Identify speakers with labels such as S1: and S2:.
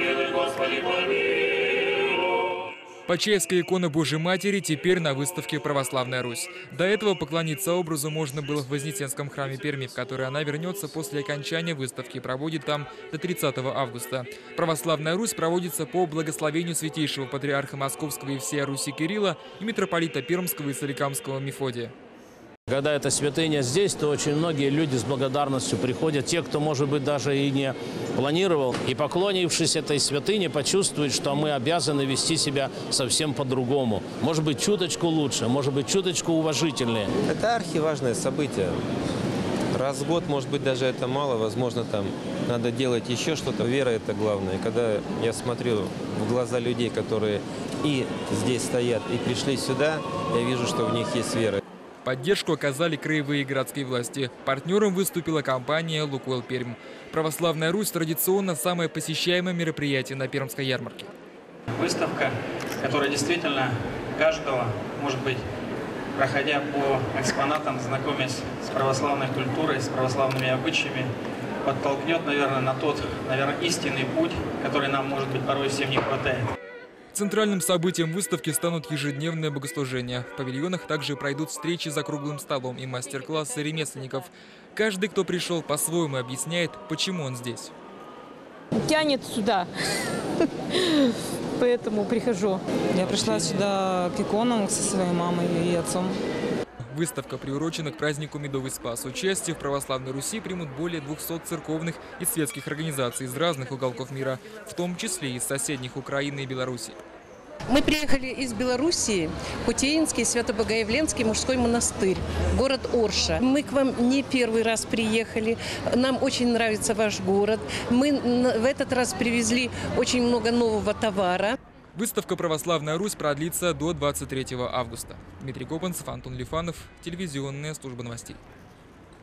S1: Почаевская икона Божьей Матери теперь на выставке «Православная Русь». До этого поклониться образу можно было в Вознесенском храме Перми, в который она вернется после окончания выставки и проводит там до 30 августа. «Православная Русь» проводится по благословению святейшего патриарха Московского и всея Руси Кирилла и митрополита Пермского и Соликамского Мефодия.
S2: Когда эта святыня здесь, то очень многие люди с благодарностью приходят. Те, кто, может быть, даже и не планировал. И, поклонившись этой святыне, почувствуют, что мы обязаны вести себя совсем по-другому. Может быть, чуточку лучше, может быть, чуточку уважительнее.
S3: Это архиважное событие. Раз в год, может быть, даже это мало. Возможно, там надо делать еще что-то. Вера – это главное. Когда я смотрю в глаза людей, которые и здесь стоят, и пришли сюда, я вижу, что в них есть вера.
S1: Поддержку оказали краевые и городские власти. Партнером выступила компания «Лукойл Пермь». «Православная Русь» традиционно самое посещаемое мероприятие на Пермской ярмарке.
S4: Выставка, которая действительно каждого, может быть, проходя по экспонатам, знакомясь с православной культурой, с православными обычаями, подтолкнет, наверное, на тот, истинный путь, который нам, может быть, порой всем не хватает.
S1: Центральным событием выставки станут ежедневные богослужения. В павильонах также пройдут встречи за круглым столом и мастер-классы ремесленников. Каждый, кто пришел, по-своему объясняет, почему он здесь.
S5: Тянет сюда, поэтому прихожу.
S6: Я пришла сюда к иконам со своей мамой и отцом.
S1: Выставка приурочена к празднику Медовый Спас. Участие в Православной Руси примут более 200 церковных и светских организаций из разных уголков мира, в том числе из соседних Украины и Беларуси.
S7: Мы приехали из Белоруссии, Путеинский Свято-Богоявленский мужской монастырь, город Орша. Мы к вам не первый раз приехали, нам очень нравится ваш город. Мы в этот раз привезли очень много нового товара.
S1: Выставка «Православная Русь» продлится до 23 августа. Дмитрий Копанцев, Антон Лифанов, телевизионная служба новостей.